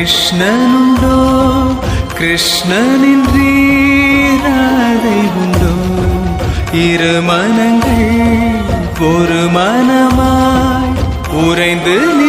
கிருஷ்ணனுண்டோ கிருஷ்ணனின்றி ராதை உண்டோ இரு மனங்கள் ஒரு மனமாய் உறைந்து